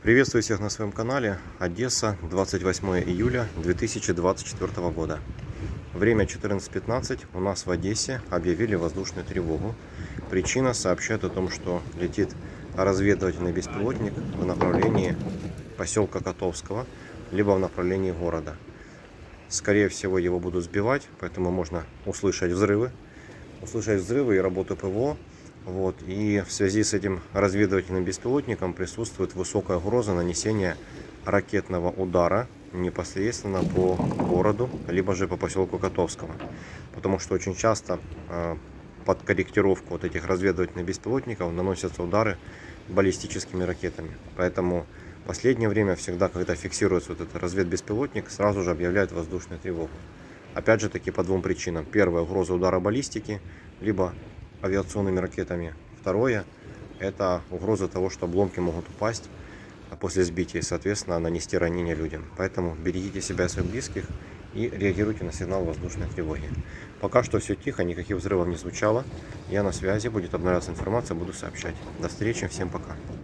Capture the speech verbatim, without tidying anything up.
Приветствую всех на своем канале. Одесса, двадцать восьмое июля две тысячи двадцать четвёртого года. Время четырнадцать пятнадцать. У нас в Одессе объявили воздушную тревогу. Причина: сообщает о том, что летит разведывательный беспилотник в направлении поселка Котовского, либо в направлении города. Скорее всего, его будут сбивать, поэтому можно услышать взрывы. Услышать взрывы и работу ПВО. Вот. И в связи с этим разведывательным беспилотником присутствует высокая угроза нанесения ракетного удара непосредственно по городу, либо же по поселку Котовского. Потому что очень часто э, под корректировку вот этих разведывательных беспилотников наносятся удары баллистическими ракетами. Поэтому в последнее время всегда, когда фиксируется вот этот разведбеспилотник, сразу же объявляют воздушную тревогу. Опять же таки по двум причинам. Первая — угроза удара баллистики, либо авиационными ракетами. Второе — это угроза того, что обломки могут упасть после сбития и, соответственно, нанести ранение людям. Поэтому берегите себя и своих близких и реагируйте на сигнал воздушной тревоги. Пока что все тихо, никаких взрывов не звучало. Я на связи, будет обновляться информация, буду сообщать. До встречи, всем пока.